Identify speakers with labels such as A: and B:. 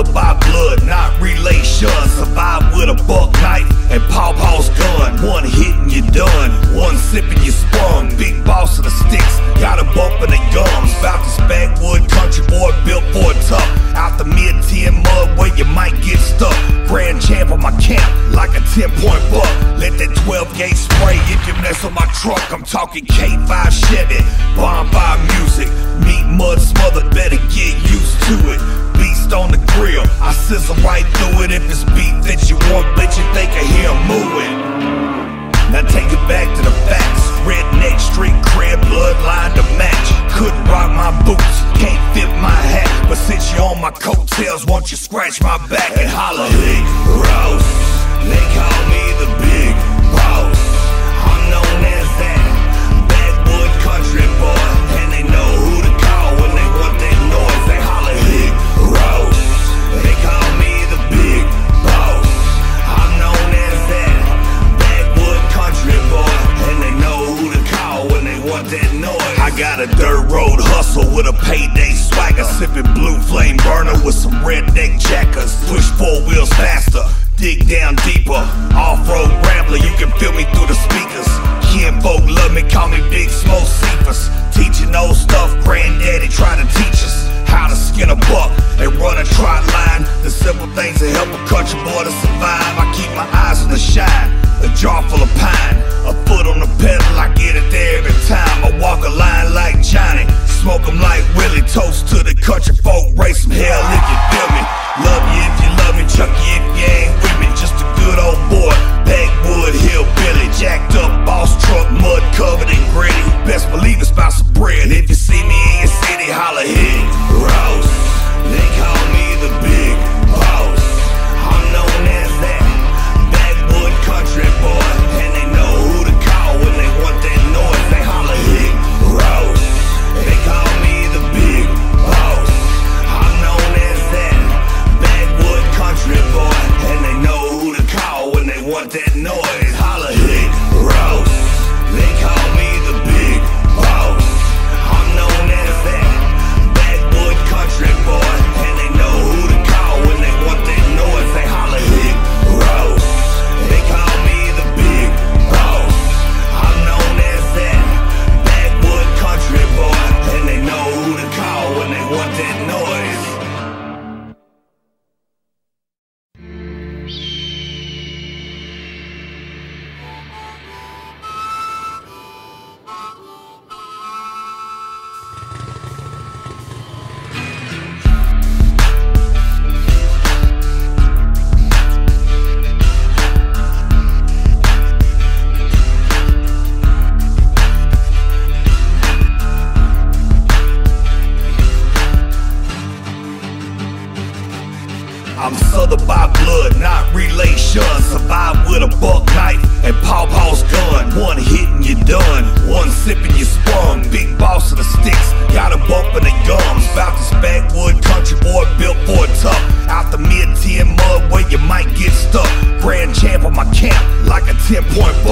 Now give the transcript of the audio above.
A: Southern by blood, not relation. Survive with a buck knife and pawpaw's gun. One hit and you're done, one sip and you sprung. Big boss of the sticks, got a bump in the gums. About this backwood country boy built for it tough. Out the mid-10 mud where you might get stuck. Grand champ on my camp, like a 10-point buck. Let that 12-gauge spray if you mess with my truck. I'm talking K5 Chevy, bonfire music. Meat mud smothered, better get used to it. Beast on the grill, I sizzle right through it. If it's beef that you want, bet you think I hear 'em moving. Now take it back to the facts. Redneck street cred, bloodline to match. Couldn't rock my boots, can't fit my hat, but since you're on my coattails, won't you scratch my back and holler? Big Ross, they call me the big boss. I'm known as that backwood country boy, and they know who to call when they want that noise. They holler Big Ross, they call me the big boss. I'm known as that backwood country boy, and they know who to call when they want that noise. I got a dirt road hustle with a payday swagger, sipping blue flame burner with some redneck jackers. Push 4 wheels faster, dig down deeper. Off-road rambler, you can feel me through the speakers. Kinfolk love me, call me Big Smoke Cephas. Teaching old stuff, granddaddy tried to teach us how to skin a buck and run a trot line. The simple things that help a country boy to survive. I keep my eyes on the shine, a jar full of pine, a foot on the pedal, I get it there every time. I walk a line like Johnny, smoke 'em like Willie. Toast to the country folk, raise some hell if you feel me. Love you if you love me, chuck you if you ain't with me. Just a good old boy, backwood hillbilly. Jacked up boss truck, mud covered and gritty. Best believe it's about some bread. If you see me in your city, holla Big Ross, they call me the big boss. I'm known as that backwood country boy, and they know who to call when they want that noise. They holla Big Ross, they call me the big boss. I'm known as that backwood country boy, and they know who to call when they want that noise. Holla Big Ross, they call me the big boss. I'm known as that backwood country boy, and they know who to call when they want that noise. They holla Big Ross, they call me the big boss. I'm known as that backwood country boy, and they know who to call when they want that noise. I'm Southern by blood, not relation. Survive with a buck knife and pawpaw's gun. One hit and you're done, one sip and you sprung. Big boss of the sticks, got a bump in the gums. About this backwood country boy built for it tough. Out the mid-10 mud where you might get stuck. Grand champ on my camp, like a 10-point buck.